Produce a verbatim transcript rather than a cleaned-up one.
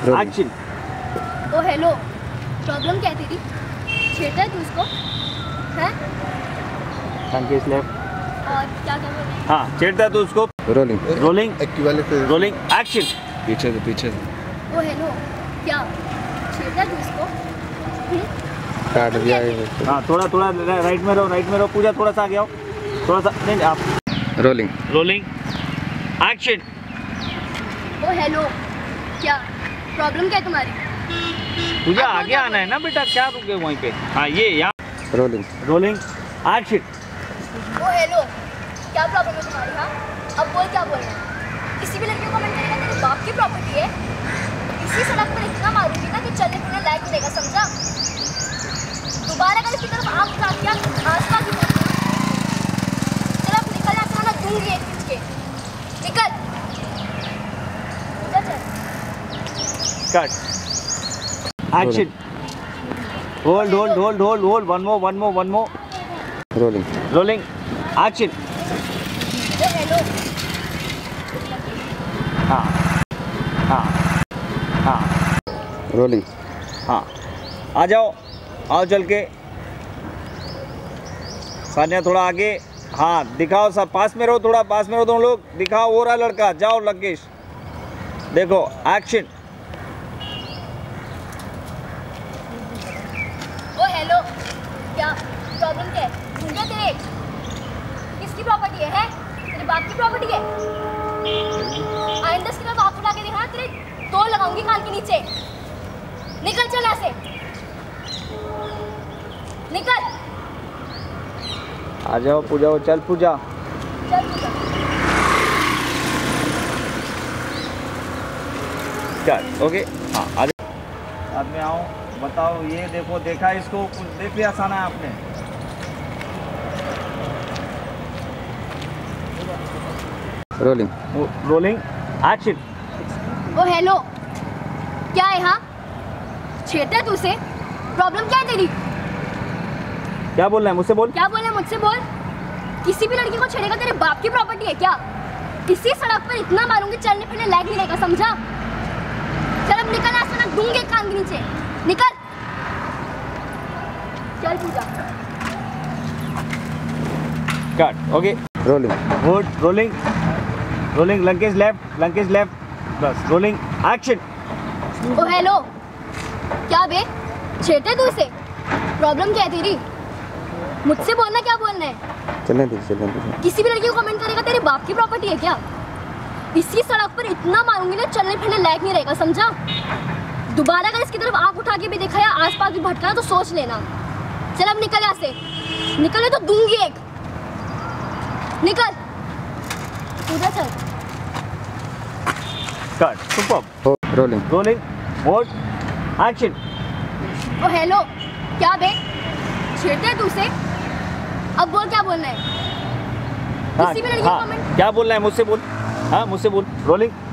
Action. Oh hello, problem क्या है तेरी? छेड़ता है तू इसको? हैं? लंकेश लेफ्ट। और क्या कर रहे हैं? हाँ, छेड़ता है तू उसको। Rolling rolling rolling action. पीछे से पीछे से ओ हेलो, क्या छेड़ता है तू इसको? काट दिया है। हाँ, थोड़ा थोड़ा राइट में रहो, राइट में रहो। पूजा थोड़ा सा आगे आओ, थोड़ा सा। नहीं आप। Rolling rolling action. Oh hello, क्या प्रॉब्लम क्या है तुम्हारी? पूजा आगे आना है ना बेटा, क्या रुके वहीं पे? हाँ ये यहाँ। Rolling rolling action. Oh hello, क्या प्रॉब्लम है तुम्हारी? हाँ, अब बोल, क्या बोल रहे हैं? किसी भी लड़की को कमेंट करेगा तेरे बाप की प्रॉपर्टी है। इसी सड़क पर इतना मारूंगी ना कि चलने फिरने लायक मिलेगा, समझा? दोबारा अगर इसकी तरफ आँख उठा दिया, आसपास की तरफ चल अब निकल, यहाँ से ना दूंगी एक खींच के। निकल, चल cut action. Hold hold hold hold hold one more one more one more. Rolling rolling action. Oh hello, हाँ हाँ हाँ रोलिंग हाँ आ जाओ, आओ चल के। सान्या थोड़ा आगे। हाँ दिखाओ, सब पास में रहो, थोड़ा पास में रहो दोनों लोग। दिखाओ वो रहा लड़का, जाओ लंकेश। देखो एक्शन। ओ हेलो, क्या प्रॉब्लम क्या है? ढूंढे तेरे किसकी प्रॉपर्टी है, है? तेरे बाप की प्रॉपर्टी है? आइंदा इसकी तरफ आँख उठा के देखा, तेरे दो लगाऊंगी कान के नीचे। निकल चल यहाँ से, निकल। आ जाओ पूजा, वो चल पूजा। चल पूजा। चल ओके। हाँ आ जाओ, साथ में आओ। बताओ ये देखो, देखा इसको? कुछ देख लिया साना आपने? Rolling rolling action. Oh hello, क्या है? हाँ, छेड़ता है तू उसे? प्रॉब्लम क्या है तेरी? क्या बोलना है मुझसे? बोल। क्या बोलना है मुझसे? बोल। किसी भी लड़की को छेड़ेगा तेरे बाप की प्रॉपर्टी है क्या? इसी सड़क पर इतना मारूंगी चलने फिरने लायक नहीं रहेगा, समझा? चल अब निकल, ऐसा ना दूंगे कान के नीचे। निकल, चल Puja. Cut okay. Rolling good. Rolling rolling Lankesh left, Lankesh left. बस रोलिंग एक्शन। ओ हेलो, क्या बे, छेड़ते तू इसे? प्रॉब्लम क्या है तेरी? मुझसे बोलना, क्या बोलना है? चलने दे चलने दे। किसी भी लड़की को कमेंट करेगा तेरे बाप की प्रॉपर्टी है क्या? इसी सड़क पर इतना मारूंगी ना चलने फिरने लायक नहीं रहेगा, समझा? दोबारा अगर इसकी तरफ आँख उठा के भी देखा या आसपास भी भटका तो सोच लेना। चल अब निकल यहाँ से, निकले तो दूंगी एक। निकल पूजा, चल। Cut super. Rolling rolling mode action. Oh hello, क्या बे, छेड़ते है तू उसे? अब बोल, क्या बोलना है? हाँ, किसी भी लड़की हाँ, को कमेंट। क्या बोलना है मुझसे? बोल। हाँ मुझसे बोल। रोलिंग